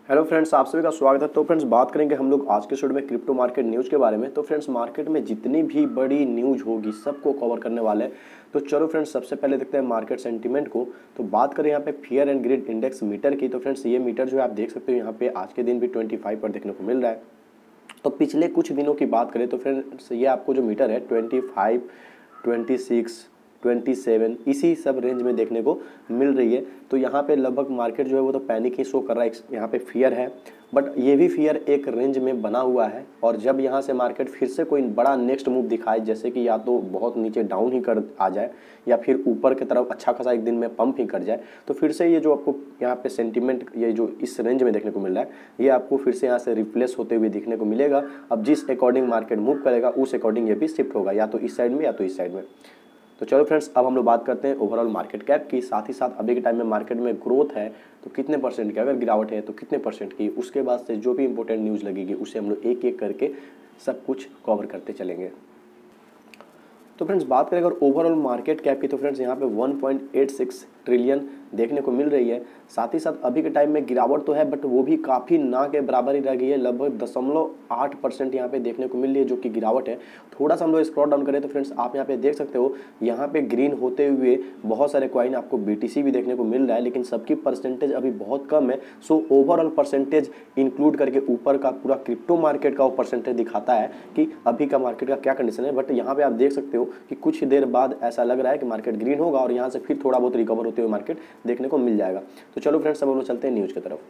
Hello friends, आप सभी का स्वागत है। तो फ्रेंड्स बात करेंगे हम लोग आज के स्टूडियो में क्रिप्टो मार्केट न्यूज़ के बारे में। तो फ्रेंड्स मार्केट में जितनी भी बड़ी न्यूज़ होगी सबको कवर करने वाले हैं। तो चलो फ्रेंड्स सबसे पहले देखते हैं मार्केट सेंटीमेंट को। तो बात करें यहाँ पे fear and greed index meter की। तो फ्रेंड्स ये मीटर जो है आप देख सकते हो यहाँ पे आज के दिन भी 25 पर देखने को मिल रहा है। तो पिछले कुछ दिनों की बात करें तो फ्रेंड्स ये आपको जो मीटर है 25, 26, 27 इसी सब रेंज में देखने को मिल रही है। तो यहाँ पे लगभग मार्केट जो है वो तो पैनिक ही शो कर रहा है, यहाँ पे फियर है। बट ये भी फियर एक रेंज में बना हुआ है और जब यहाँ से मार्केट फिर से कोई बड़ा नेक्स्ट मूव दिखाए, जैसे कि या तो बहुत नीचे डाउन ही कर आ जाए या फिर ऊपर की तरफ अच्छा खासा एक दिन में पंप ही कर जाए, तो फिर से ये जो आपको यहाँ पे सेंटीमेंट ये जो इस रेंज में देखने को मिल रहा है ये आपको फिर से यहाँ से रिप्लेस होते हुए दिखने को मिलेगा। अब जिस अकॉर्डिंग मार्केट मूव करेगा उस अकॉर्डिंग ये भी शिफ्ट होगा, या तो इस साइड में या तो इस साइड में। तो चलो फ्रेंड्स अब हम लोग बात करते हैं ओवरऑल मार्केट कैप की, साथ ही साथ अभी के टाइम में मार्केट में ग्रोथ है तो कितने परसेंट की, अगर गिरावट है तो कितने परसेंट की, उसके बाद से जो भी इंपॉर्टेंट न्यूज़ लगेगी उसे हम लोग एक एक करके सब कुछ कवर करते चलेंगे। तो फ्रेंड्स बात करें अगर ओवरऑल मार्केट कैप की तो फ्रेंड्स यहाँ पे 1.86 ट्रिलियन देखने को मिल रही है। साथ ही साथ अभी के टाइम में गिरावट तो है बट वो भी काफ़ी ना के बराबर ही रह गई है, लगभग 0.8% यहाँ पे देखने को मिल रही है जो कि गिरावट है। थोड़ा सा हम लोग स्क्रॉल डाउन करें तो फ्रेंड्स आप यहाँ पे देख सकते हो यहाँ पे ग्रीन होते हुए बहुत सारे कॉइन आपको BTC भी देखने को मिल रहा है, लेकिन सबकी परसेंटेज अभी बहुत कम है। सो ओवरऑल परसेंटेज इंक्लूड करके ऊपर का पूरा क्रिप्टो मार्केट का वो परसेंटेज दिखाता है कि अभी का मार्केट का क्या कंडीशन है। बट यहाँ पे आप देख सकते हो कि कुछ देर बाद ऐसा लग रहा है कि मार्केट ग्रीन होगा और यहाँ से फिर थोड़ा बहुत रिकवर होते हुए मार्केट देखने को मिल जाएगा। तो चलो फ्रेंड्स अब हम लोग चलते हैं न्यूज़ की तरफ।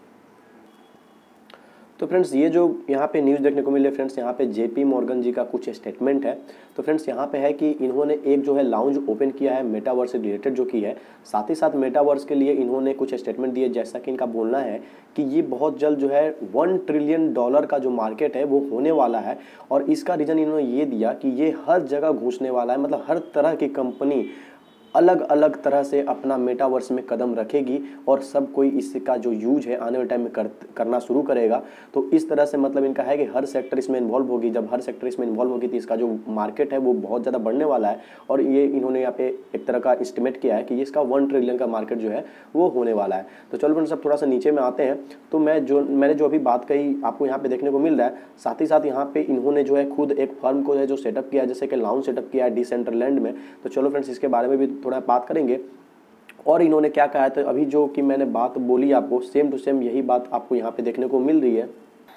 तो फ्रेंड्स ये जो यहाँ पे न्यूज़ देखने को मिले फ्रेंड्स यहाँ पे JP मॉर्गन जी का कुछ स्टेटमेंट है। तो फ्रेंड्स यहाँ पे है कि इन्होंने एक जो है लाउंज ओपन किया है मेटावर्स से रिलेटेड जो कि है, साथ ही साथ मेटावर्स के लिए इन्होंने कुछ स्टेटमेंट दिए, जैसा कि इनका बोलना है कि ये बहुत जल्द जो है $1 ट्रिलियन का जो मार्केट है वो होने वाला है। और इसका रीज़न इन्होंने ये दिया कि ये हर जगह घुसने वाला है, मतलब हर तरह की कंपनी अलग अलग तरह से अपना मेटावर्स में कदम रखेगी और सब कोई इसका जो यूज है आने वाले टाइम में करना शुरू करेगा। तो इस तरह से मतलब इनका है कि हर सेक्टर इसमें इन्वॉल्व होगी। जब हर सेक्टर इसमें इन्वॉल्व होगी तो इसका जो मार्केट है वो बहुत ज़्यादा बढ़ने वाला है। और ये इन्होंने यहाँ पे एक तरह का एस्टिमेट किया है कि इसका 1 ट्रिलियन का मार्केट जो है वो होने वाला है। तो चलो फ्रेंड्स सब थोड़ा सा नीचे में आते हैं। तो मैंने जो अभी बात कही आपको यहाँ पे देखने को मिल रहा है, साथ ही साथ यहाँ पे इन्होंने जो है खुद एक फर्म को है जो सेटअप किया है, जैसे कि लाउंज सेटअप किया है डिसेंट्रलैंड में। तो चलो फ्रेंड्स इसके बारे में भी थोड़ा बात करेंगे। और इन्होंने क्या कहा है, तो अभी जो कि मैंने बात बोली आपको सेम टू सेम यही बात आपको यहाँ पे देखने को मिल रही है।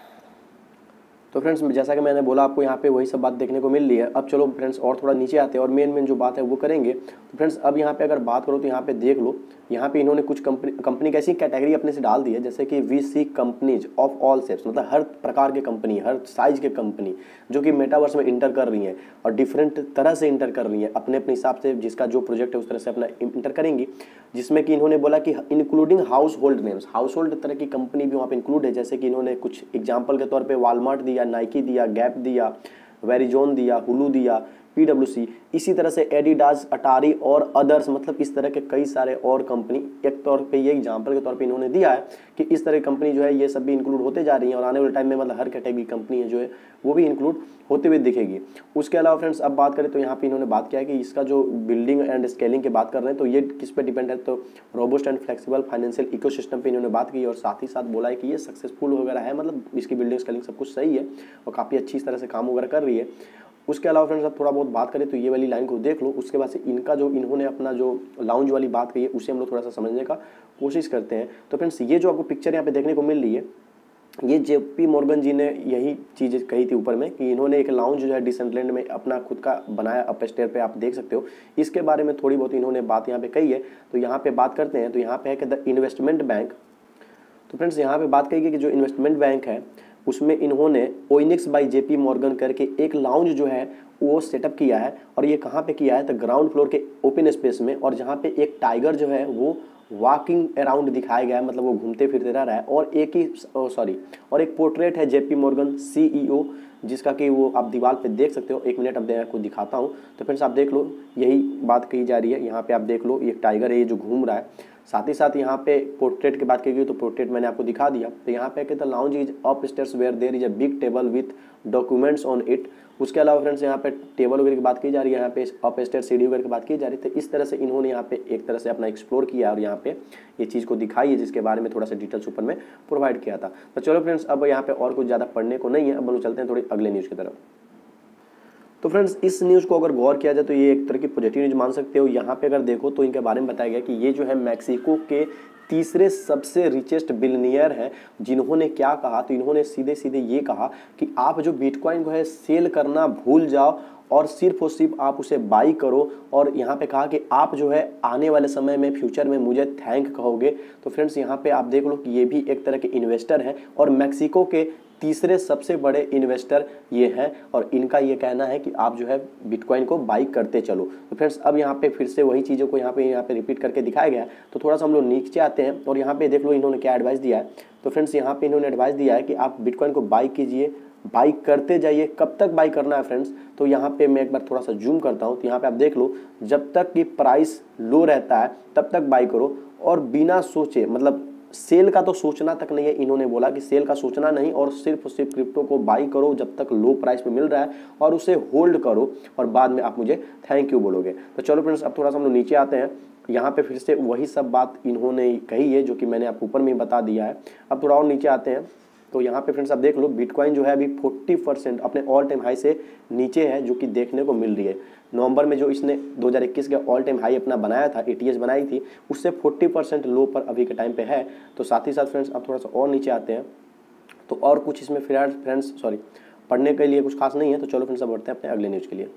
तो फ्रेंड्स जैसा कि मैंने बोला आपको यहाँ पे वही सब बात देखने को मिल रही है। अब चलो फ्रेंड्स और थोड़ा नीचे आते हैं और मेन जो बात है वो करेंगे। तो फ्रेंड्स अब यहाँ पे अगर बात करो तो यहाँ पे देख लो, यहाँ पे इन्होंने कुछ कंपनी की ऐसी कैटेगरी अपने से डाल दी है, जैसे कि VC companies of all shapes, मतलब हर प्रकार के कंपनी, हर साइज के कंपनी जो कि मेटावर्स में इंटर कर रही हैं और डिफरेंट तरह से इंटर कर रही हैं अपने अपने हिसाब से, जिसका जो प्रोजेक्ट है उस तरह से अपना इंटर करेंगी। जिसमें कि इन्होंने बोला कि including household names, household तरह की कंपनी भी वहाँ पे इंक्लूड है, जैसे कि इन्होंने कुछ एग्जाम्पल के तौर पे वॉलमार्ट दिया, नाइकी दिया, गैप दिया, वेरिजोन दिया, हुलू दिया, PwC, इसी तरह से एडिडास, अटारी और अदर्स, मतलब इस तरह के कई सारे और कंपनी एक तौर पे ये एग्जांपल के तौर पे इन्होंने दिया है कि इस तरह की कंपनी जो है ये सब भी इंक्लूड होते जा रही हैं और आने वाले टाइम में मतलब हर कैटेगरी कंपनी है जो है वो भी इंक्लूड होते हुए दिखेगी। उसके अलावा फ्रेंड्स अब बात करें तो यहाँ पे इन्होंने बात किया है कि इसका जो बिल्डिंग एंड स्केलिंग की बात कर रहे हैं तो ये किस पे डिपेंड है, तो robust and flexible financial ecosystem पे इन्होंने बात की और साथ ही साथ बोला है कि ये सक्सेसफुल वगैरह है, मतलब इसकी बिल्डिंग स्केलिंग सब कुछ सही है और काफ़ी अच्छी तरह से काम वगैरह कर रही है। उसके अलावा फ्रेंड्स अब थोड़ा बहुत बात करें तो ये वाली लाइन को देख लो, उसके बाद से इनका जो इन्होंने अपना जो लाउंज वाली बात कही है उसे हम लोग थोड़ा सा समझने का कोशिश करते हैं। तो फ्रेंड्स ये जो आपको पिक्चर यहाँ पे देखने को मिल रही है, ये JP मॉर्गन जी ने यही चीज़ कही थी ऊपर में कि इन्होंने एक लाउंज जो है डिसेंट्रलैंड में अपना खुद का बनाया, अप स्टेयर पे आप देख सकते हो। इसके बारे में थोड़ी बहुत इन्होंने बात यहाँ पे कही है। तो यहाँ पे बात करते हैं, तो यहाँ पे है कि द इन्वेस्टमेंट बैंक। तो फ्रेंड्स यहाँ पे बात कही गई कि जो इन्वेस्टमेंट बैंक है उसमें इन्होंने ओइनिक्स बाय JP मॉर्गन करके एक लाउंज जो है वो सेटअप किया है। और ये कहाँ पे किया है, तो ग्राउंड फ्लोर के ओपन स्पेस में, और जहाँ पे एक टाइगर जो है वो वॉकिंग अराउंड दिखाया गया है, मतलब वो घूमते फिरते रह रहा है। और और एक पोर्ट्रेट है JP मॉर्गन CEO जिसका कि वो आप दीवार पे देख सकते हो। एक मिनट अब आपको दिखाता हूँ। तो फ्रेंड्स आप देख लो यही बात कही जा रही है, यहाँ पे आप देख लो ये टाइगर है ये जो घूम रहा है। साथ ही साथ यहाँ पे पोर्ट्रेट की बात की गई तो पोर्ट्रेट मैंने आपको दिखा दिया। तो यहाँ पे कहते हैं lounge is upstairs where there is a big table with documents on it. उसके अलावा फ्रेंड्स यहाँ पे टेबल वगैरह की बात की जा रही है, यहाँ पे अप स्टेयर सीढ़ी वगैरह की बात की जा रही है। तो इस तरह से इन्होंने यहाँ पे एक तरह से अपना एक्सप्लोर किया और यहाँ पे ये चीज़ को दिखाई है, जिसके बारे में थोड़ा सा डिटेल्स ऊपर में प्रोवाइड किया था। तो चलो फ्रेंड्स, अब यहाँ पे और कुछ ज़्यादा पढ़ने को नहीं है, अब हम चलते हैं थोड़ी अगले न्यूज़ की तरफ। तो फ्रेंड्स, इस न्यूज़ को अगर गौर किया जाए तो ये एक तरह की पॉजिटिव न्यूज़ मान सकते हो। यहाँ पे अगर देखो तो इनके बारे में बताया गया कि ये जो है मैक्सिको के तीसरे सबसे रिचेस्ट बिलियनियर हैं, जिन्होंने क्या कहा, तो इन्होंने सीधे सीधे ये कहा कि आप जो बिटकॉइन को है सेल करना भूल जाओ और सिर्फ आप उसे बाई करो। और यहाँ पे कहा कि आप जो है आने वाले समय में फ्यूचर में मुझे थैंक कहोगे। तो फ्रेंड्स, यहाँ पे आप देख लो कि ये भी एक तरह के इन्वेस्टर हैं और मैक्सिको के तीसरे सबसे बड़े इन्वेस्टर ये हैं और इनका ये कहना है कि आप जो है बिटकॉइन को बाई करते चलो। तो फ्रेंड्स, अब यहाँ पे फिर से वही चीज़ों को यहाँ पे रिपीट करके दिखाया गया है। तो थोड़ा सा हम लोग नीचे आते हैं और यहाँ पे देख लो इन्होंने क्या एडवाइस दिया है। तो फ्रेंड्स, यहाँ पे इन्होंने एडवाइस दिया है कि आप बिटकॉइन को बाई कीजिए, बाई करते जाइए। कब तक बाई करना है फ्रेंड्स, तो यहाँ पे मैं एक बार थोड़ा सा जूम करता हूँ। तो यहाँ पे आप देख लो, जब तक कि प्राइस लो रहता है तब तक बाई करो और बिना सोचे, मतलब सेल का तो सोचना तक नहीं है। इन्होंने बोला कि सेल का सोचना नहीं और सिर्फ क्रिप्टो को बाई करो जब तक लो प्राइस पे मिल रहा है और उसे होल्ड करो और बाद में आप मुझे थैंक यू बोलोगे। तो चलो फ्रेंड्स, अब थोड़ा सा हम लोग नीचे आते हैं। यहाँ पे फिर से वही सब बात इन्होंने कही है जो कि मैंने आपको ऊपर में ही बता दिया है। अब थोड़ा और नीचे आते हैं तो यहाँ पे फ्रेंड्स आप देख लो, बिटकॉइन जो है अभी 40% अपने ऑल टाइम हाई से नीचे है, जो कि देखने को मिल रही है। नवंबर में जो इसने 2021 का ऑल टाइम हाई अपना बनाया था, एटीएस बनाई थी, उससे 40% लो पर अभी के टाइम पे है। तो साथ ही साथ फ्रेंड्स अब थोड़ा सा और नीचे आते हैं तो और कुछ इसमें फ्रेंड्स पढ़ने के लिए कुछ खास नहीं है। तो चलो फ्रेंड्स अब बढ़ते हैं अपने अगले न्यूज़ के लिए।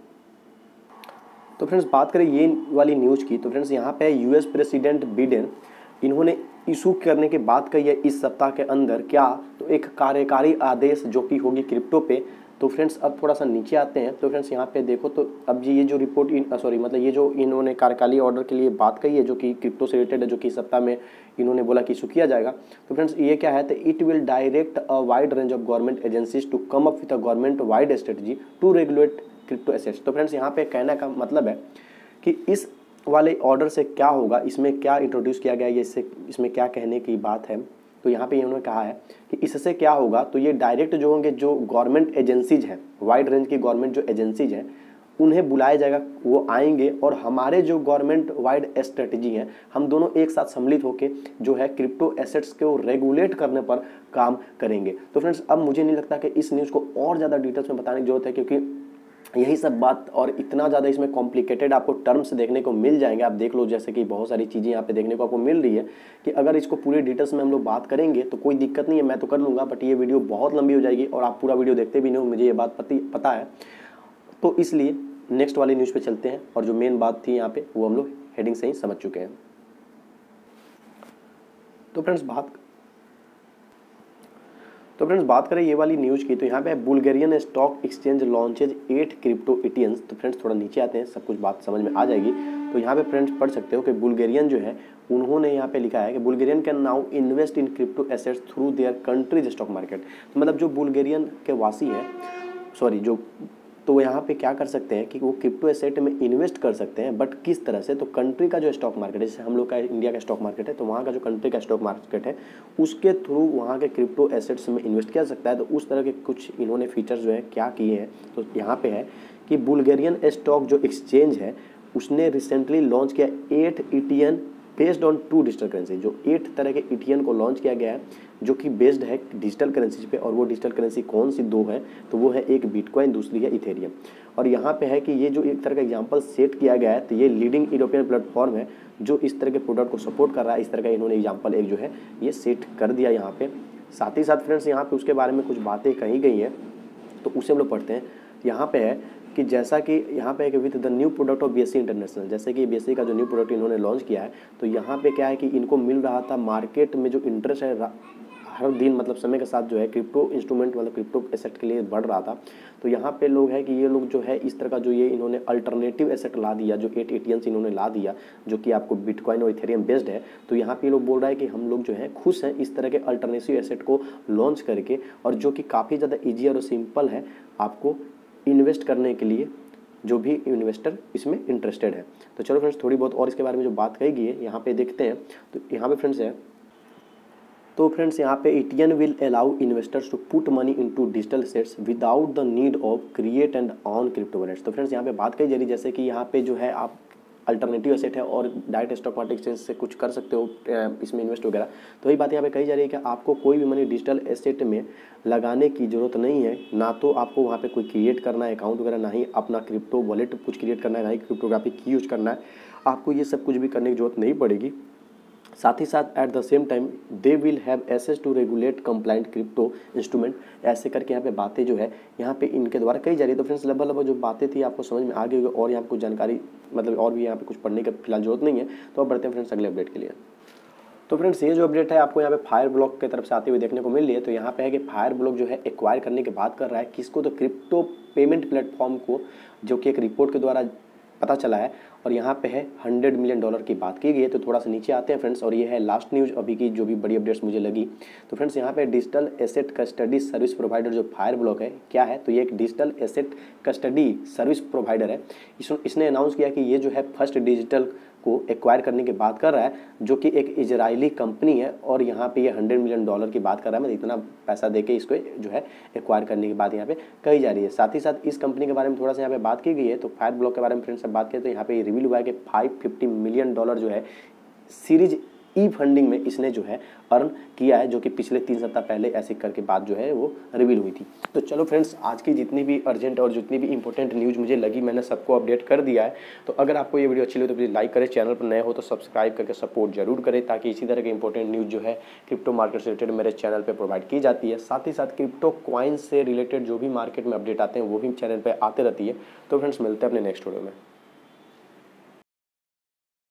तो फ्रेंड्स, बात करें ये वाली न्यूज़ की तो फ्रेंड्स यहाँ पे यूएस प्रेसिडेंट बिडेन इन्होंने इशू करने की बात कही है इस सप्ताह के अंदर। क्या, तो एक कार्यकारी आदेश जो कि होगी क्रिप्टो पे। तो फ्रेंड्स अब थोड़ा सा नीचे आते हैं तो फ्रेंड्स यहाँ पे देखो तो अब ये जो रिपोर्ट मतलब ये जो इन्होंने कार्यकारी ऑर्डर के लिए बात कही है जो कि क्रिप्टो से रिलेटेड है, जो कि इस सप्ताह में इन्होंने बोला कि इशू किया जाएगा। तो फ्रेंड्स ये क्या है, तो it will direct a wide range of government agencies to come up with a government wide strategy to regulate crypto assets. तो फ्रेंड्स यहाँ पे कहने का मतलब है कि इस वाले ऑर्डर से क्या होगा, इसमें क्या इंट्रोड्यूस किया गया है, इसमें क्या कहने की बात है। तो यहाँ पे इन्होंने कहा है कि इससे क्या होगा, तो ये डायरेक्ट जो होंगे जो गवर्नमेंट एजेंसीज हैं, वाइड रेंज की गवर्नमेंट जो एजेंसीज हैं, उन्हें बुलाया जाएगा, वो आएंगे और हमारे जो गवर्नमेंट वाइड स्ट्रेटजी है, हम दोनों एक साथ सम्मिलित होकर जो है क्रिप्टो एसेट्स को रेगुलेट करने पर काम करेंगे। तो फ्रेंड्स, अब मुझे नहीं लगता कि इस न्यूज़ को और ज़्यादा डिटेल्स में बताने की जरूरत है, क्योंकि यही सब बात और इतना ज़्यादा इसमें कॉम्प्लिकेटेड आपको टर्म्स देखने को मिल जाएंगे। आप देख लो, जैसे कि बहुत सारी चीज़ें यहाँ पे देखने को आपको मिल रही है कि अगर इसको पूरी डिटेल्स में हम लोग बात करेंगे तो कोई दिक्कत नहीं है, मैं तो कर लूँगा, बट ये वीडियो बहुत लंबी हो जाएगी और आप पूरा वीडियो देखते भी नहीं हो, मुझे ये बात पता है। तो इसलिए नेक्स्ट वाली न्यूज़ पे चलते हैं और जो मेन बात थी यहाँ पे वो हम लोग हेडिंग से ही समझ चुके हैं। तो फ्रेंड्स बात करें ये वाली न्यूज़ की तो यहाँ पे Bulgarian stock exchange launches 8 crypto ETNs। तो फ्रेंड्स थोड़ा नीचे आते हैं, सब कुछ बात समझ में आ जाएगी। तो यहाँ पे फ्रेंड्स पढ़ सकते हो कि बुल्गारियन जो है उन्होंने यहाँ पे लिखा है कि Bulgarian can now invest in crypto assets through their countries stock market. तो मतलब जो बुल्गारियन के वासी हैं, तो यहाँ पे क्या कर सकते हैं कि वो क्रिप्टो एसेट में इन्वेस्ट कर सकते हैं, बट किस तरह से, तो कंट्री का जो स्टॉक मार्केट है, जैसे हम लोग का इंडिया का स्टॉक मार्केट है, तो वहाँ का जो कंट्री का स्टॉक मार्केट है उसके थ्रू वहाँ के क्रिप्टो एसेट्स में इन्वेस्ट किया जा सकता है। तो उस तरह के कुछ इन्होंने फीचर्स जो है क्या किए हैं, तो यहाँ पे है कि बुल्गारियन स्टॉक जो एक्सचेंज है उसने रिसेंटली लॉन्च किया 8 ETN based on 2 digital currency. जो 8 तरह के ETN को लॉन्च किया गया है जो कि बेस्ड है डिजिटल करेंसी पे, और वो डिजिटल करेंसी कौन सी 2 है, तो वो है एक बिटकॉइन, दूसरी है इथेरियम। और यहाँ पे है कि ये जो एक तरह का एग्जांपल सेट किया गया है, तो ये लीडिंग यूरोपियन प्लेटफॉर्म है जो इस तरह के प्रोडक्ट को सपोर्ट कर रहा है। इस तरह का इन्होंने एग्जाम्पल एक जो है ये सेट कर दिया यहाँ पे। साथ ही साथ फ्रेंड्स यहाँ पे उसके बारे में कुछ बातें कही गई हैं, तो उसे हम लोग पढ़ते हैं। यहाँ पे है कि जैसा कि यहाँ पे है कि with the new product of BSE international, जैसे कि BSE का जो न्यू प्रोडक्ट इन्होंने लॉन्च किया है, तो यहाँ पे क्या है कि इनको मिल रहा था मार्केट में जो इंटरेस्ट है हर दिन, मतलब समय के साथ जो है क्रिप्टो इंस्ट्रूमेंट मतलब क्रिप्टो एसेट के लिए बढ़ रहा था। तो यहाँ पे लोग है कि ये लोग जो है इस तरह का जो ये इन्होंने अल्टरनेटिव एसेट ला दिया, जो 8 ETNs इन्होंने ला दिया जो कि आपको बिटकॉइन और इथेरियम बेस्ड है। तो यहाँ पे लोग बोल रहा है कि हम लोग जो है खुश हैं इस तरह के अल्टरनेटिव एसेट को लॉन्च करके, और जो कि काफ़ी ज़्यादा ईजी और सिंपल है आपको इन्वेस्ट करने के लिए जो भी इन्वेस्टर इसमें इंटरेस्टेड है। तो चलो फ्रेंड्स, थोड़ी बहुत और इसके बारे में जो बात कही गई है यहाँ पे देखते हैं। तो यहाँ पे फ्रेंड्स है, तो फ्रेंड्स यहाँ पे ETN will allow investors to put money into digital assets without the need of create and on crypto wallets. तो फ्रेंड्स यहाँ पे बात कही जा रही है जैसे कि यहाँ पे जो है आप अल्टरनेटिव एसेट है और डायरेक्ट स्टॉक मार्केट एक्सचेंज से कुछ कर सकते हो इसमें इन्वेस्ट वगैरह। तो वही बात यहाँ पे कही जा रही है कि आपको कोई भी मनी डिजिटल एसेट में लगाने की जरूरत नहीं है, ना तो आपको वहाँ पे कोई क्रिएट करना है अकाउंट वगैरह, ना ही अपना क्रिप्टो वॉलेट कुछ क्रिएट करना है, ना ही क्रिप्टोग्राफी की यूज करना है। आपको ये सब कुछ भी करने की जरूरत नहीं पड़ेगी। साथ ही साथ at the same time they will have access to regulate compliant crypto instrument, ऐसे करके यहाँ पे बातें जो है यहाँ पे इनके द्वारा कही जा रही है। तो फ्रेंड्स लगभग जो बातें थी आपको समझ में आ गई होगी और यहाँ पे कुछ जानकारी मतलब और भी यहाँ पे कुछ पढ़ने की फिलहाल जरूरत नहीं है। तो अब बढ़ते हैं फ्रेंड्स अगले अपडेट के लिए। तो फ्रेंड्स ये जो अपडेट है आपको यहाँ पे फायर ब्लॉक की तरफ से आते हुए देखने को मिल रही है। तो यहाँ पे है कि फायर ब्लॉक जो है एक्वायर करने की बात कर रहा है किसको, तो क्रिप्टो पेमेंट प्लेटफॉर्म को, जो कि एक रिपोर्ट के द्वारा पता चला है। और यहाँ पे है $100 मिलियन की बात की गई है। तो थोड़ा सा नीचे आते हैं फ्रेंड्स, और ये है लास्ट न्यूज़ अभी की जो भी बड़ी अपडेट्स मुझे लगी। तो फ्रेंड्स यहाँ पे digital asset custody service provider जो फायर ब्लॉक है क्या है, तो ये एक digital asset custody service provider है। इसने अनाउंस किया कि ये जो है फर्स्ट डिजिटल को एक्वायर करने की बात कर रहा है, जो कि एक इजरायली कंपनी है। और यहाँ पे ये $100 मिलियन की बात कर रहा है, मतलब इतना पैसा देके इसको जो है एक्वायर करने की बात यहाँ पे कही जा रही है। साथ ही साथ इस कंपनी के बारे में थोड़ा सा यहाँ पे बात की गई है। तो फायर ब्लॉक के बारे में फ्रेंड्स से बात करें तो यहाँ पे रिवील हुआ है कि $550 मिलियन जो है सीरीज ई फंडिंग में इसने जो है अर्न किया है, जो कि पिछले 3 सप्ताह पहले ऐसे करके बात जो है वो रिवील हुई थी। तो चलो फ्रेंड्स, आज की जितनी भी अर्जेंट और जितनी भी इंपॉर्टेंट न्यूज़ मुझे लगी मैंने सबको अपडेट कर दिया है। तो अगर आपको ये वीडियो अच्छी लगी तो प्लीज़ लाइक करें, चैनल पर नए हो तो सब्सक्राइब करके सपोर्ट जरूर करें, ताकि इसी तरह की इंपॉर्टेंट न्यूज़ जो है क्रिप्टो मार्केट से रिलेटेड मेरे चैनल पर प्रोवाइड की जाती है। साथ ही साथ क्रिप्टो कॉइन से रिलेटेड जो भी मार्केट में अपडेट आते हैं वो भी चैनल पर आते रहती है। तो फ्रेंड्स मिलते हैं अपने नेक्स्ट वीडियो में।